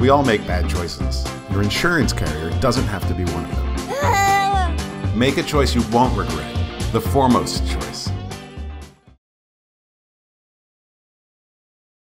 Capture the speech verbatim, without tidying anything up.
We all make bad choices. Your insurance carrier doesn't have to be one of them. Make a choice you won't regret. The foremost choice.